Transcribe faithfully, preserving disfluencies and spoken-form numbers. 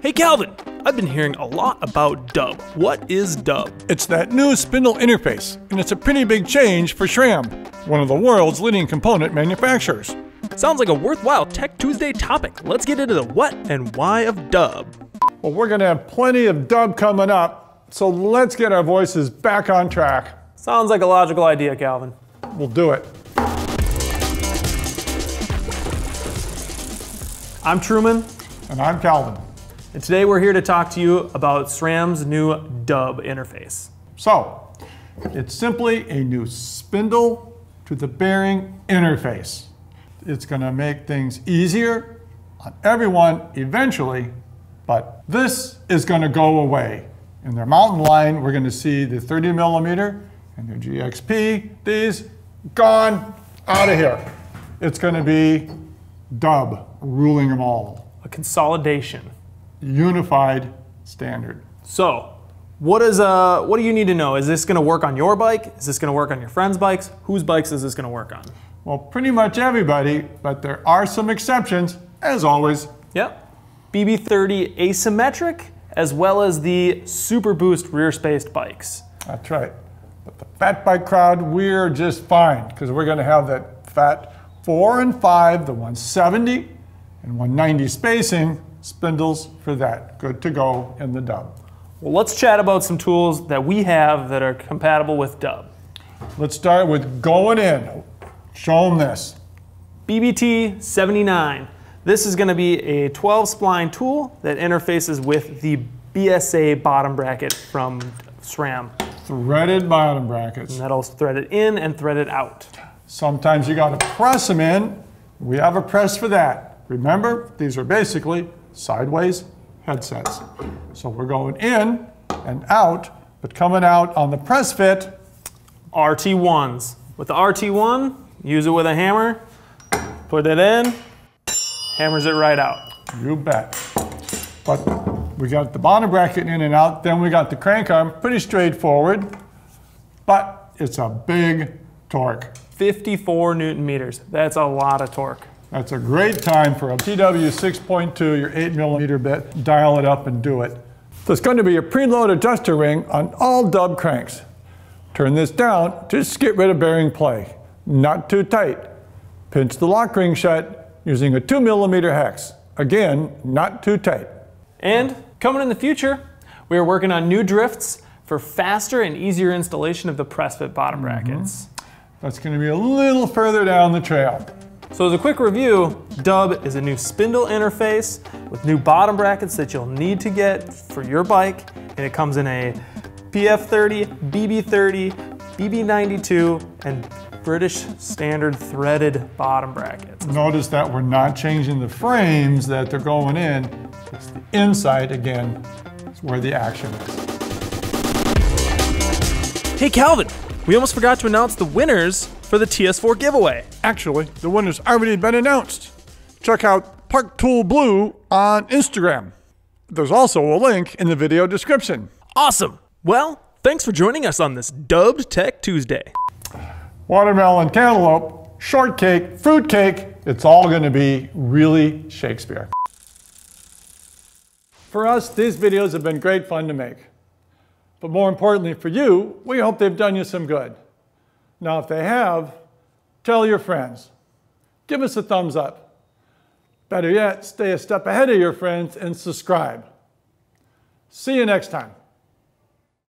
Hey Calvin, I've been hearing a lot about dub. What is dub? It's that new spindle interface, and it's a pretty big change for SRAM, one of the world's leading component manufacturers. Sounds like a worthwhile Tech Tuesday topic. Let's get into the what and why of dub. Well, we're gonna have plenty of dub coming up, so let's get our voices back on track. Sounds like a logical idea, Calvin. We'll do it. I'm Truman. And I'm Calvin. And today we're here to talk to you about SRAM's new dub interface. So, it's simply a new spindle to the bearing interface. It's gonna make things easier on everyone eventually, but this is gonna go away. In their mountain line, we're gonna see the thirty millimeter and their G X P, these gone, out of here. It's gonna be dub ruling them all. A consolidation. Unified standard. So, what is uh, what do you need to know? Is this going to work on your bike? Is this going to work on your friends' bikes? Whose bikes is this going to work on? Well, pretty much everybody, but there are some exceptions, as always. Yep. B B thirty asymmetric, as well as the Super Boost rear-spaced bikes. That's right. But the fat bike crowd, we're just fine, because we're going to have that fat four and five, the one seventy and one ninety spacing, spindles for that. Good to go in the dub. Well, let's chat about some tools that we have that are compatible with dub. Let's start with going in. Show them this. B B T seventy-nine. This is going to be a twelve spline tool that interfaces with the B S A bottom bracket from SRAM. Threaded bottom brackets. And that'll thread it in and thread it out. Sometimes you got to press them in. We have a press for that. Remember, these are basically sideways headsets. So we're going in and out, but coming out on the press fit. R T ones. With the R T one, use it with a hammer, put it in, hammers it right out. You bet. But we got the bottom bracket in and out, then we got the crank arm, pretty straightforward, but it's a big torque. fifty-four newton meters. That's a lot of torque. That's a great time for a T W six point two, your eight millimeter bit. Dial it up and do it. There's going to be a preload adjuster ring on all dub cranks. Turn this down, just get rid of bearing play. Not too tight. Pinch the lock ring shut using a two millimeter hex. Again, not too tight. And coming in the future, we are working on new drifts for faster and easier installation of the press fit bottom brackets. Mm-hmm. That's going to be a little further down the trail. So as a quick review, dub is a new spindle interface with new bottom brackets that you'll need to get for your bike, and it comes in a P F thirty, B B thirty, B B ninety-two, and British standard threaded bottom brackets. Notice that we're not changing the frames that they're going in. It's the inside, again, is where the action is. Hey Calvin, we almost forgot to announce the winners for the T S four giveaway. Actually, the winner's already been announced. Check out Park Tool Blue on Instagram. There's also a link in the video description. Awesome. Well, thanks for joining us on this dubbed Tech Tuesday. Watermelon, cantaloupe, shortcake, fruitcake, it's all going to be really Shakespeare. For us, these videos have been great fun to make. But more importantly for you, we hope they've done you some good. Now, if they have, tell your friends. Give us a thumbs up. Better yet, stay a step ahead of your friends and subscribe. See you next time.